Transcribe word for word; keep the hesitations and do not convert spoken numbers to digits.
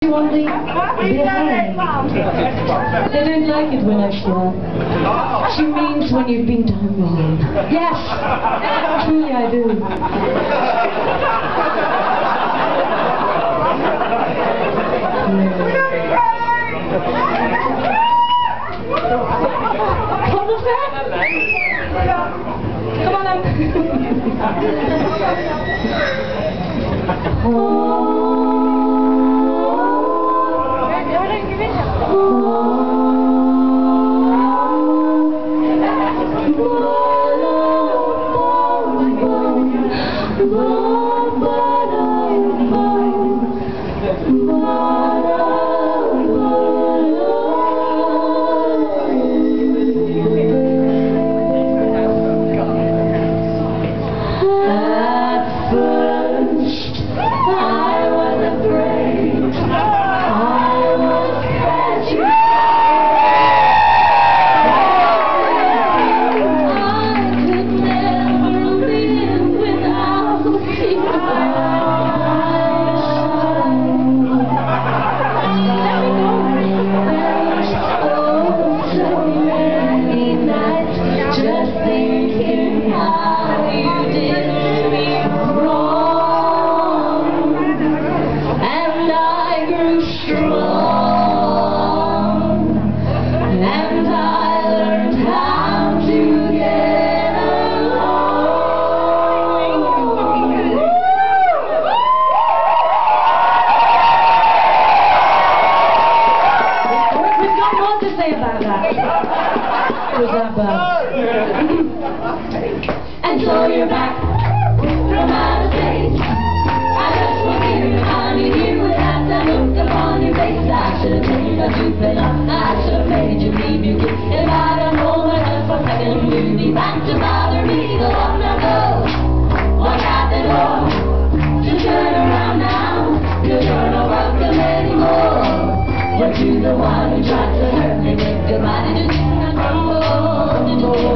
only behind. They don't like it when I fly. She means when you've been done wrong. Yes, truly I do. Come on, come on up. And so you're back from outer space. I just want you to find you here without that look upon your face. I should have told you that you fell off. I should have made you leave your kid. If I'd have known that just for a second you'd be back to bother me. Go on now, go. Walk out the door. Just turn around now. Cause you're not welcome anymore. Weren't you the one who tried to hurt me with your body? Just not crumble.